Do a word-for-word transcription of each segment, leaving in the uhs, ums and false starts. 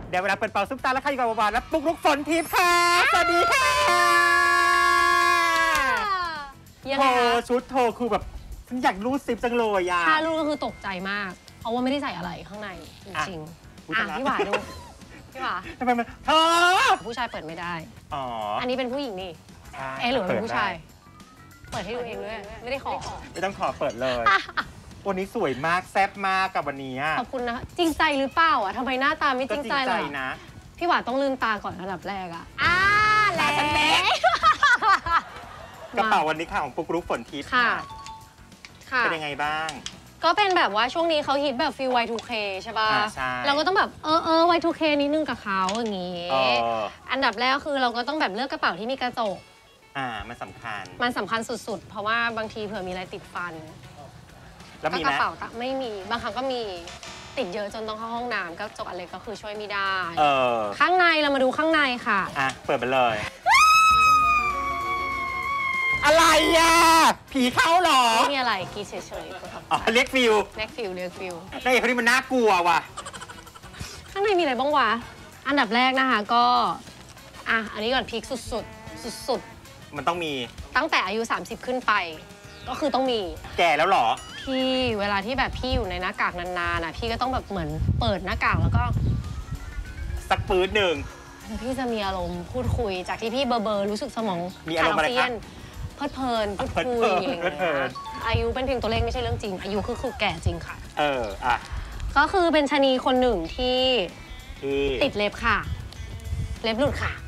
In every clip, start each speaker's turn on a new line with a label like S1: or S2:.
S1: เดี๋ยวเวลาเปิดเป่าซุปตาแล้วใครอยู่กับวานแล้วปุ๊กลุกฝนทิพย์ค่ะสวัสดีค่ะโธ่ชุดโธ่คือแบบฉันอยากรูดซิปจังเลยอ่ะ
S2: ถ้ารูดก็คือตกใจมากเพราะว่าไม่ได้ใส่อะไรข้างในจริงๆอ่ะพี่หวาดูพี่หวา
S1: ทำไมมันเธอ
S2: ผู้ชายเปิดไม่ได้
S1: อ๋อ
S2: อันนี้เป็นผู้หญิงนี่เอ๊ะหรือเป็นผู้ชายเปิดให้ดูเองด้วยไม่ได้ขอ
S1: ไม่ต้องขอเปิดเลยวันนี้สวยมากแซ่บมากกับวันนี้
S2: ขอบคุณนะจริงใจหรือเปล่าอ่ะทำไมหน้าตาไม่จริงใจเลย
S1: นะ
S2: พี่หวาต้องลืมตาก่อนระดับแรกอ่ะอ่าแล้ว
S1: กระเป๋าวันนี้ค่ะของปุ๊กลุกฝนทิพย์
S2: ค่ะ
S1: เป็นยังไงบ้าง
S2: ก็เป็นแบบว่าช่วงนี้เขาฮิตแบบฟิล วาย ทู เค ใช่ป่ะเราก็ต้องแบบเออเออ วาย ทู เค นิดนึงกับเขาอย่างงี้อันดับแรกคือเราก็ต้องแบบเลือกกระเป๋าที่มีกระจก
S1: อ่ามันสำคัญ
S2: มันสำคัญสุดๆเพราะว่าบางทีเผื่อมีอะไรติดฟัน
S1: แล้วมี
S2: ไหมกระเป๋าไม่มีบางครั้งก็มีติดเยอะจนต้องเข้าห้องน้ำก็จกอะไรก็คือช่วยไม่ได้
S1: เออ
S2: ข้างในเรามาดูข้างในค่ะ
S1: อ่ะเปิดไปเลยอะไรอ่ะผีเข้าหรอ
S2: ไม่มีอะไรกีเฉย
S1: ๆอ๋อเรียกฟิล
S2: เรียกฟิลเรียกฟิล
S1: ไอ้คนนี้มันน่ากลัวว่ะ
S2: ข้างในมีอะไรบ้างวะอันดับแรกนะคะก็อ่ะอันนี้ก่อนพีคสุดๆสุด
S1: ๆมันต้องมี
S2: ตั้งแต่อายุสามสิบขึ้นไปก็คือต้องมี
S1: แก่แล้วหรอ
S2: พี่เวลาที่แบบพี่อยู่ในหน้ากากนานๆนะพี่ก็ต้องแบบเหมือนเปิดหน้ากากแล้วก็
S1: สักปื๊ดหนึ่ง
S2: พี่จะมีอารมณ์พูดคุยจากที่พี่เบอร์เบอร์รู้สึกสมอง
S1: มีอารมณ์อะไรครับ
S2: เพลิดเพลินพูดคุยอย่างเงี้ยอายุเป็นเพียงตัวเลขไม่ใช่เรื่องจริงอายุคือคือแก่จริงค่ะ
S1: เอออ่ะ
S2: ก็คือเป็นชะนีคนหนึ่งที่ติดเล็บค่ะเล็บหลุดค่ะ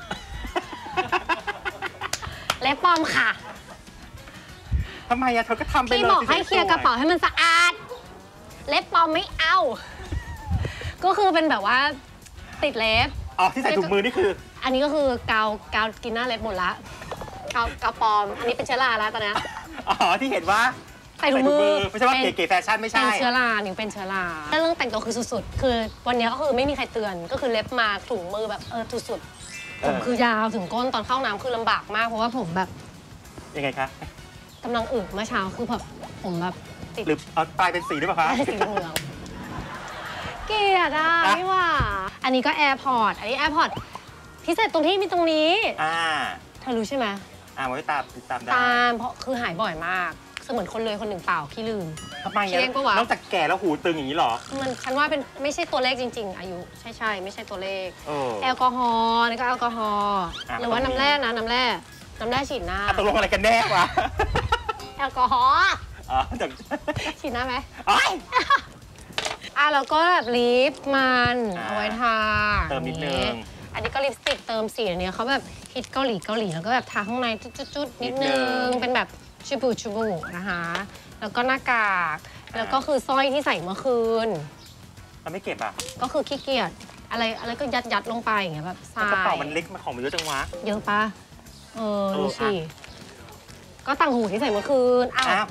S2: เล็บปลอมค่ะ
S1: ทำไมอะเธอก็ทำไปเลย
S2: พี่บอกให้เคลียร์กระเป๋าให้มันสะอาดเล็บปลอมไม่เอาก็คือเป็นแบบว่าติดเล็บ
S1: อ๋อที่ใส่ถุงมือนี่คือ
S2: อันนี้ก็คือกาวกาวกินหน้าเล็บหมดละกาวกาวปลอมอันนี้เป็นเชื้อราแล้วตอนนี้
S1: อ๋อที่เห็นว่า
S2: ใส่ถุงมือ
S1: ไม่ใช่ว่าเก๋ๆแฟชั่นไม่ใช่
S2: เป็นเชื้อราหนิวเป็นเชื้อราเรื่องแต่งตัวคือสุดๆคือวันนี้ก็คือไม่มีใครเตือนก็คือเล็บมาถุงมือแบบเออสุดๆผมคือยาวถึงก้นตอนเข้าน้ำคือลำบากมากเพราะว่าผมแบบ
S1: ยังไงคะ
S2: กำลังอึเมื่อเช้าคือแบบผมแบบ
S1: ติดหรือเอาปลายเป็นสีหรือเปล่าคะ
S2: สีเหลืองเกลียดอ่ะพี่ว่าอันนี้ก็แอร์พอร์ตอันนี้แอร์พอร์ตพิเศษตรงที่มีตรงนี้
S1: อ่า
S2: เธอรู้ใช่ไหม
S1: อ่าไว้ตามตามได้
S2: ตามเพราะคือหายบ่อยมากเสมือนคนเลยคนหนึ่งเปล่าขี้ลืม
S1: ทำไมอ่ะนอกจากแก่แล้วหูตึงอย่างนี้หรอ
S2: มันฉันว่าเป็นไม่ใช่ตัวเลขจริงๆอายุใช่ใช่ไม่ใช่ตัวเลขแอลกอฮอล์นี่ก็แอลกอฮอล์หรือว่าน้ำแร่นะน้ำแร่น้ำแร่ฉีดหน้า
S1: ตกลงอะไรกันแน่วะ
S2: แอลกอฮอล์
S1: อ๋อจาก
S2: ฉีดหน้าไหมอ่ะแล้วก็แบบลิปมันเอาไว้ทา
S1: เติมนิดนึง
S2: อันนี้ก็ลิปสติกเติมสีอันนี้เขาแบบฮิตเกาหลีเกาหลีแล้วก็แบบทาข้างในจุดๆนิดนึงเป็นแบบชูบูชูบูนะคะแล้วก็หน้ากากแล้วก็คือสร้อยที่ใส่เมื่อคืน
S1: มันไม่เก็บอ่ะ
S2: ก็คือขี้เกียจอะไรอะไรก็ยัดยัดลงไปอย่างเงี้ยแบบใส่
S1: กระเป๋ามันเล็กมาของมันเยอะจังวะ
S2: เยอะปะเออดูสิก็ต่างหูที่ใส่เมื่อคืนอ้าว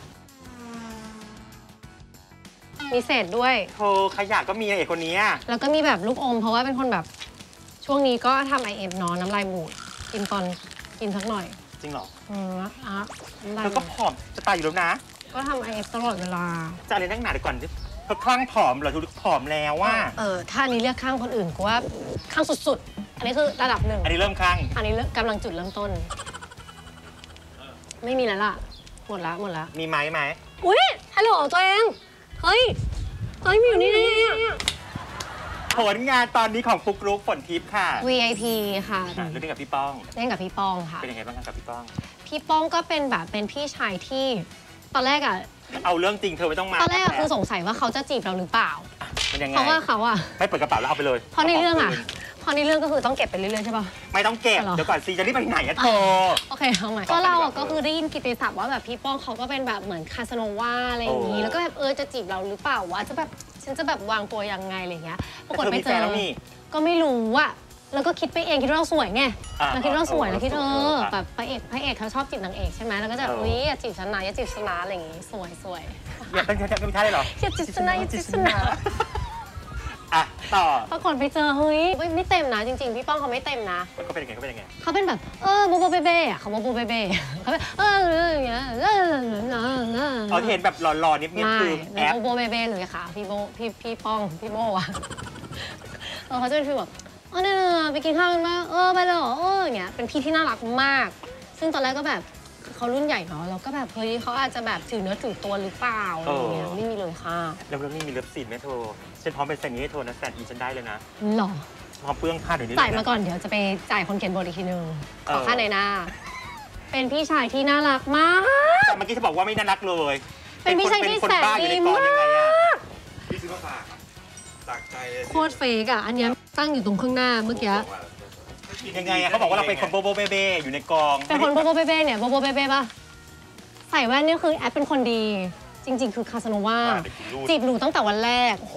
S2: มีเศษด้วย
S1: โธ่ขยะก็มีไอ้คนนี้
S2: แล้วก็มีแบบลูกอมเพราะว่าเป็นคนแบบช่วงนี้ก็ทำไอเอฟนอนน้ำลายบูดกินตอนกินสักหน่อย
S1: จริงเหรอ
S2: อืมอ่ะ
S1: แล้วก็ผอมจะตายอยู่แล้วนะ
S2: ก็ทำไอเอฟตลอดเวลา
S1: จะอะไรนั่งหนาเดี๋ยวก่อนเธอคลั่งผอมเหรอทุกผอมแล้วว่า
S2: เออถ้านี้เรียกข้างคนอื่นกูว่าข้างสุดๆอันนี้คือระดับหนึ่ง
S1: อันนี้เริ่มข้าง
S2: อันนี้กำลังจุดเริ่มต้นไม่มีแล้วล่ะหมดละหมดละ
S1: มีไหมไหม
S2: อุ้ยฮัลโหลตัวเองเฮ้ยเฮ้ยมีอยู่นี่นี่
S1: ผลงานตอนนี้ของปุ๊กลุกฝนทิพย์ค่ะ
S2: วี ไอ พี ค่ะ
S1: เล่นกับพี่ป้อง
S2: เล่นกับพี่ป้องค่ะ
S1: เป็นยังไงบ้างกับพี่ป้อง
S2: พี่ป้องก็เป็นแบบเป็นพี่ชายที่ตอนแรกอ่ะ
S1: เอาเรื่องจริงเธอไม่ต้องมา
S2: ตอนแรกคือสงสัยว่าเขาจะจีบเราหรือเปล่า
S1: เป็นยังไง
S2: เพราะว่าเขาอ่ะ
S1: ไม่เปิดกระเป๋าแล้วเอาไปเลย
S2: เพราะในเรื่องอ่ะเพราะในเรื่องก็คือต้องเก็บไปเรื่อยๆใช่ป่ะ
S1: ไม่ต้องเก็บเดี๋ยวก่อนซีจะรีบไปไหนอะเธอ
S2: โอเคเอาใหม่ก็เราก็คือได้ยินกิตติศัพท์ว่าแบบพี่ป้องเขาก็เป็นแบบเหมือนคาสโนวาอะไรอย่างนี้แล้วก็แบบเออจะจีบเราหรือเปล่าวะจะแบบฉันจะแบบวางตัวยังไงอะไรเงี้ยปรากฏไปเจอก็ไม่รู้อ่ะแล้วก็คิดไปเองคิดว่าเราสวยไงเราคิดว่าเราสวยแล้วคิดเออแบบพระเอกพระเอกเขาชอบจีบนางเอกใช่ไหมแล้วก็จะอุ้ยอย่าจีบฉันนะอย่าจีบฉันนะอะไรอย่างงี้สวยสวย
S1: อย่าตั้งใจไม่ใช่หรอ
S2: อย่าจีบฉันนะอย่าจีบฉันนะ
S1: อ่ะต่อ
S2: ปรากฏไปเจอเฮ้ยไม่เต็มนะจริงๆพี่ป้องเขาไม่เต็มนะ
S1: เขาเป็นยังไงเขาเป็นยังไง
S2: เขาเป็นแบบเออโบโบเบเบ้อะเขาโบโบเบเบ้เขาเป็นเอออย่างเงี้ย
S1: เขาเห็นแบบหล่อๆนิดๆคือ
S2: แอปโบโบเบเบ้เลยค่ะพี่โบพี่พี่ป้องพี่โบอะเออเขาจะเป็นฟีลแบบเออเนี่ยไปกินข้าวกันมาเออไปเลยเหรอเอออย่างเงี้ยเป็นพี่ที่น่ารักมาก ซึ่งตอนแรกก็แบบเขารุ่นใหญ่เนาะเราก็แบบเฮ้ยเขาอาจจะแบบถือเนื้อถือตัวหรือเปล่าอะไรเงี้ยไม่มีเลยค่ะ
S1: แล้วเรื่องนี้มีเลิฟซีนไหมเธอฉันพร้อมเป็นแซนนี้ให้เธอนะแซนอีฉันได้เลยนะ
S2: หรอ
S1: พร้อมเปลื้องผ้าเดี๋ยวนี้
S2: จ่ายมาก่อนเดี๋ยวจะไปจ่ายคนเขียนบทอีกทีนึงขอค่าในหน้าเป็นพี่ชายที่น่ารักมาก
S1: แต่เมื่อกี้จะบอกว่าไม่น่ารักเลย
S2: เป็นพี่ชายที่แสนดีมาก
S3: พี่ซื้อมาฝากจากใจเลย
S2: โคตรเฟกอ่ะอันนี้ตั้งอยู่ตรงข้างหน้าเมื่อกี้
S1: ยังไงอะเขาบอกว่าเราเป็นคนโบโบเบเบอยู่ในกอง
S2: เป็นคนโบโบเบเบ้เนี่ยโบโบเบเบ้ป่ะใส่แว่นนี่คือแอปเป็นคนดี จริงๆคือคาสโนวาจีบหนูตั้งแต่วันแรก
S3: โอ้โห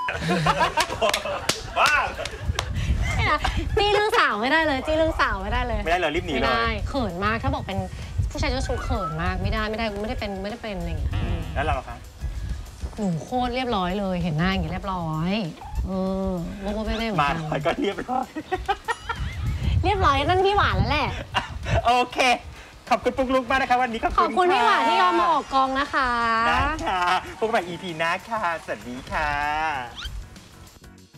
S3: บ้า
S2: จี้เรื่องสาวไม่ได้เลยจี้เรื่องสาวไม่ได้เลย
S1: ไม่ได้เลยรีบหนีเลย
S2: ไม่ได้เขินมากถ้าบอกเป็นผู้ชายเจ้าชู้เขินมากไม่ได้ไม่ได้ไม่ได้เป็นไม่ได้เป็นอะไรอย่างเงี้ย
S1: แล้วเราคะ
S2: หนูโคตรเรียบร้อยเลยเห็นหน้าอย่างเงี้ยเรียบร้อยเออโบโบเบเบ้
S1: มาถอยก็เรียบร้อย
S2: เรียบร้อยนั่นพี่หวานแล้วแหละ
S1: โอเคขอบคุณปุ๊กลุกมากนะคะวันนี้
S2: ขอบคุณพี่หวานที่ยอมมาออกกองนะคะ
S1: ได้ค่ะพบกันใหม่ อี พี หน้าค่ะสวัสดีค่ะ